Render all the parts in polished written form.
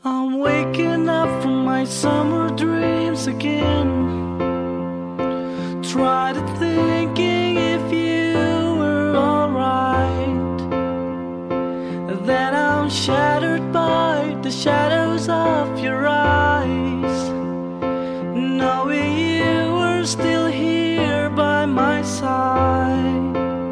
I'm waking up from my summer dreams again. Try to thinking if you were alright. Then I'm shattered by the shadows of your eyes, knowing you were still here by my side.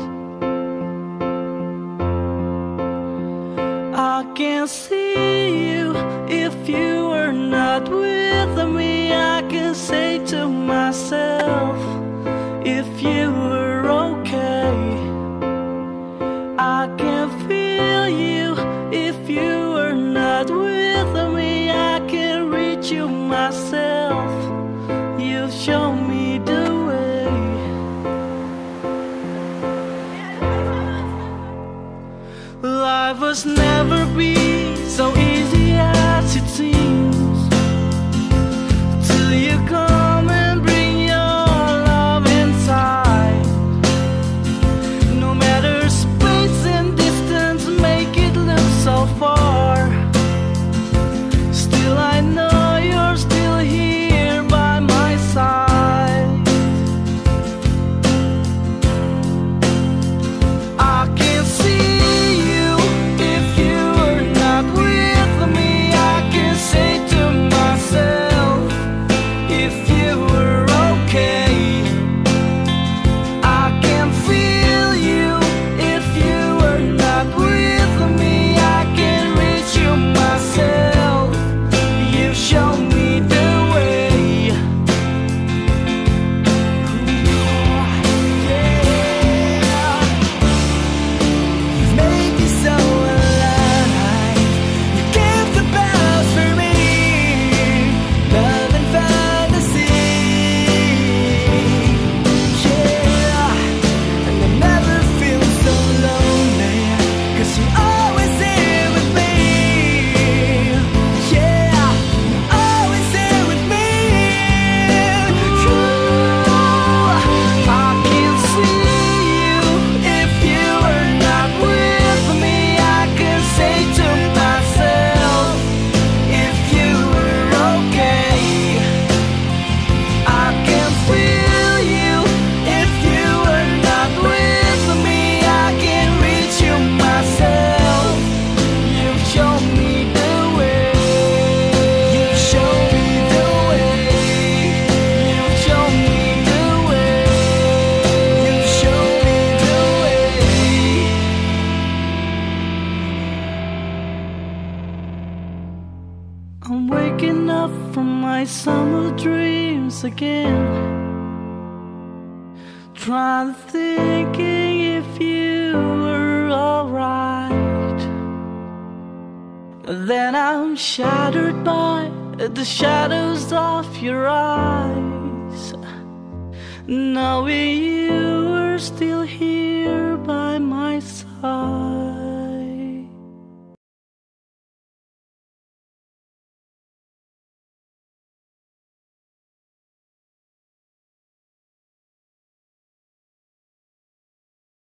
I can't see you if you are not with me. I can say to myself, if you were okay. I can feel you if you are not with me. I can reach you myself. You've shown me the way. Life was never be so easy as it seems, till you come and bring your love inside. No matter space and distance make it look so far, still I know you're still here by my side. I can see you if you are not with me. I can say to myself, if you were okay. I can feel you if you are not with me. I can reach you myself. You show me the way. Yeah. You've made me so alive. You gave the best for me, love and fantasy. Yeah, and I never feel so lonely, 'cause you're always here with me. Yeah, you're always here with me. I can see you if you are not with me. I can say to myself, if you were okay. I can feel you if you are not with me. I can reach you myself. You've shown me the way. You've shown me the way. You've shown me the way. You've shown me the way. I'm waking up from my summer dreams again, trying to thinking if you were alright. Then I'm shattered by the shadows of your eyes, knowing you were still here